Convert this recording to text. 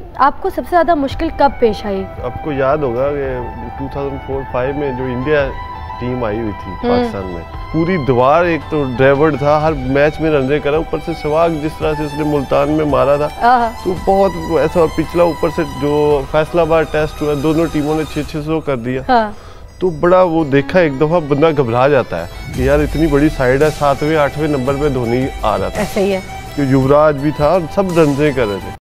आपको सबसे ज़्यादा मुश्किल कब पेश आई? आपको याद होगा कि 2004-5 में जो इंडिया टीम आई हुई थी पाकिस्तान में, पूरी दीवार, एक तो ड्राइवर था, हर मैच में रन करा, ऊपर से सहवाग जिस तरह से उसने मुल्तान में मारा था तो बहुत ऐसा, और पिछला ऊपर से जो फैसलाबाद टेस्ट हुआ दोनों टीमों ने 600 कर दिया। हाँ। तो बड़ा वो देखा, एक दफा बंदा घबरा जाता है कि यार इतनी बड़ी साइड है, 7वें 8वें नंबर पे धोनी आ रहा था। ऐसा ही है, युवराज भी था और सब रन कर रहे थे।